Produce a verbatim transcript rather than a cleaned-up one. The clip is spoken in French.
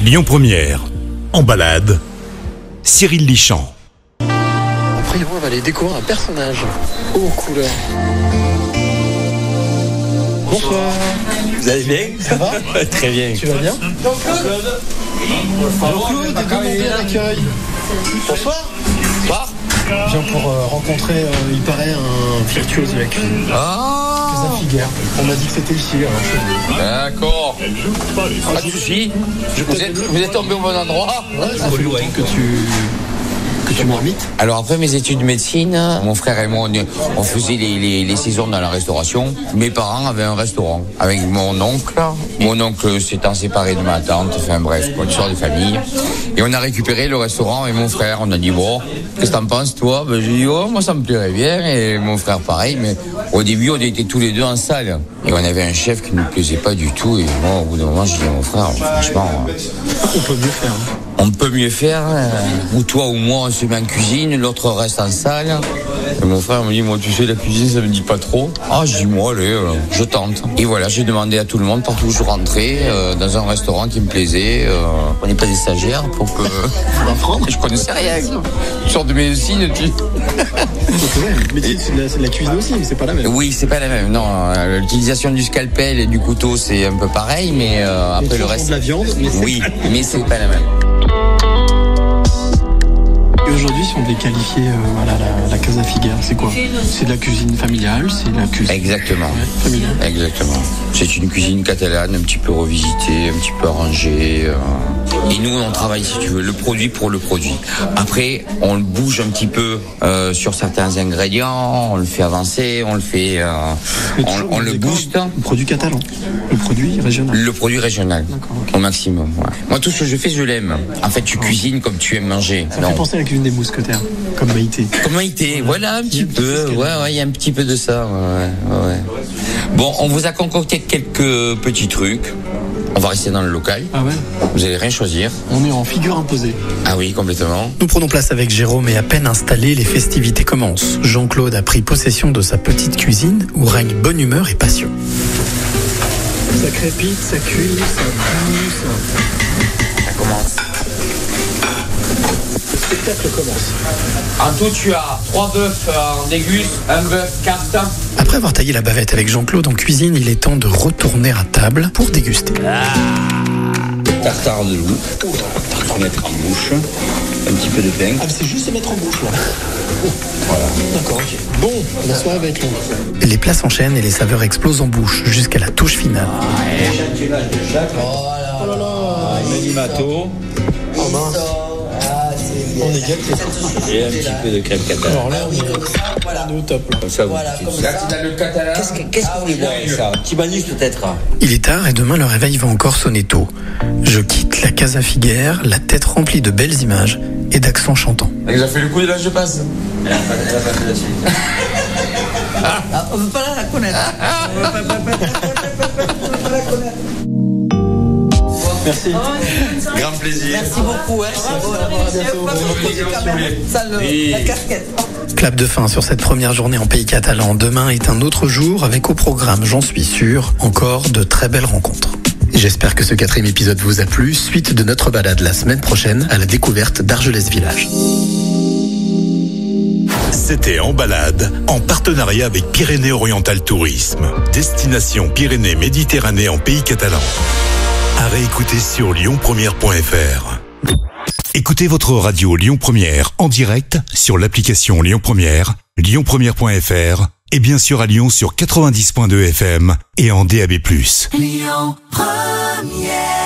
Lyon Première, en balade, Cyril Lichamp. Après, on va aller découvrir un personnage aux couleurs. Bonsoir. Vous allez bien? Ça va? Très bien. Tu vas bien? Donc Claude. Claude, demandez à l'accueil. Bonsoir. Bonsoir. Je viens pour euh, rencontrer, euh, il paraît, un virtuose de la cuisine. Ah, Casa Figuère. On m'a dit que c'était ici, alors je suis d'accord. Pas de soucis. Vous êtes, vous êtes tombé au bon endroit. Ouais, ça fait longtemps que tu... que tu m'invites. Alors après mes études de médecine, mon frère et moi, on, on faisait les, les, les saisons dans la restauration. Mes parents avaient un restaurant avec mon oncle. Mon oncle s'étant séparé de ma tante, enfin bref, une histoire de famille. Et on a récupéré le restaurant et mon frère, on a dit bon, qu'est-ce que t'en penses toi? Ben, j'ai dit oh, moi ça me plairait bien et mon frère pareil, mais au début on était tous les deux en salle. Et on avait un chef qui ne nous plaisait pas du tout et moi au bout d'un moment j'ai dit à mon frère, franchement... On peut mieux faire. Hein. On peut mieux faire, euh, ou toi ou moi on se met en cuisine, l'autre reste en salle. Et mon frère me dit, moi tu sais la cuisine ça me dit pas trop. Ah je dis moi allez, euh, je tente. Et voilà, j'ai demandé à tout le monde partout où je rentrais, euh, dans un restaurant qui me plaisait. Euh, on n'est pas des stagiaires pour que... Apprendre. Je connaissais rien. Une sorte de médecine, tu... Médecine, c'est de, la, c'est de la cuisine aussi, mais c'est pas la même. Oui, c'est pas la même. Non, euh, l'utilisation du scalpel et du couteau c'est un peu pareil, mais euh, après le reste... de la viande, mais c'est oui, mais c'est pas la même. Et aujourd'hui, si on devait qualifier euh, voilà, la, la Casa Figuère, c'est quoi? C'est de la cuisine familiale, c'est de la cuisine... Exactement. Ouais, familiale. Exactement. C'est une cuisine catalane un petit peu revisitée, un petit peu arrangée. Euh... Et nous, on travaille, si tu veux, le produit pour le produit. Après, on le bouge un petit peu euh, sur certains ingrédients, on le fait avancer, on le fait... Euh, on on le booste. Le produit catalan, le produit régional. Le produit régional, okay. Au maximum. Ouais. Moi, tout ce que je fais, je l'aime. En fait, tu cuisines comme tu aimes manger. Ça me fait penser à la cuisine des mousquetaires, comme Maïté. Comme Maïté, voilà, un petit peu. Ouais, ouais, il y a un petit peu de ça. Ouais, ouais. Bon, on vous a concocté quelques petits trucs. On va rester dans le local. Ah ouais. Vous allez rien choisir. On est en figure imposée. Ah oui, complètement. Nous prenons place avec Jérôme et à peine installés, les festivités commencent. Jean-Claude a pris possession de sa petite cuisine où règne bonne humeur et passion. Ça crépite, ça cuit, ça bouge, ça... Ça commence. Le spectacle commence. En tout, tu as trois bœufs en déguste, un bœuf carte. Après avoir taillé la bavette avec Jean-Claude en cuisine, il est temps de retourner à table pour déguster. Ah. Tartare de loup. On va mettre en bouche. Un petit peu de pain. Ah, c'est juste à mettre en bouche, là. Voilà. D'accord, ok. Bon, la soirée va être longue. Les plats s'enchaînent et les saveurs explosent en bouche jusqu'à la touche finale. Échantillonnage de chaque. Oh là là. Manimato. Oh mince. On est gâtés. Et un petit peu de crème catalane. Alors là, on est, voilà. On est au top. Là. Comme ça, vous Voilà, faites comme ça. ça. Là, c'est dans le catalan. Qu'est-ce que, qu'est-ce que vous voulez boire avec ça? Un petit banus peut-être? Il est tard et demain le réveil va encore sonner tôt. Je quitte la Casa Figuère, la tête remplie de belles images et d'accents chantants. Elle a fait le coup et là je passe. Elle a pas fait la suite. Ah, on ne veut pas la connaître. On ne veut pas la connaître. Merci. Grand plaisir. Merci beaucoup. Hein. Ça, le, la casquette. Clap de fin sur cette première journée en pays catalan. Demain est un autre jour avec au programme, j'en suis sûr, encore de très belles rencontres. J'espère que ce quatrième épisode vous a plu. Suite de notre balade la semaine prochaine à la découverte d'Argelès Village. C'était En Balade, en partenariat avec Pyrénées-Oriental Tourisme. Destination Pyrénées-Méditerranée en pays catalan. À réécouter sur lyon première point f r. Écoutez votre radio Lyon Première en direct sur l'application Lyon Première, lyon première point f r et bien sûr à Lyon sur quatre-vingt-dix point deux F M et en D A B plus. Lyon Première.